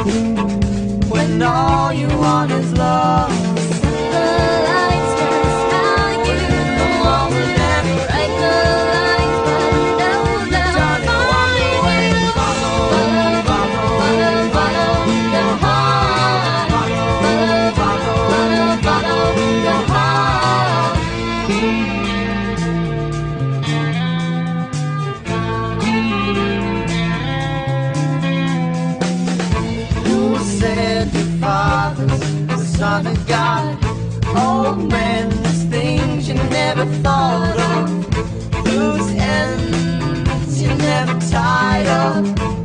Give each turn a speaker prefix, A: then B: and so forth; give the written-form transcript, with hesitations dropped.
A: when all you want is love.
B: The lights just how you
A: The moment that
B: write the lines, but know they'll
A: Johnny, walk away.
B: find you.
A: Follow, follow,
B: Follow your heart. Follow your heart.
A: Who said your father's the son of God? Old man, there's things you never thought of, loose ends you never tied up.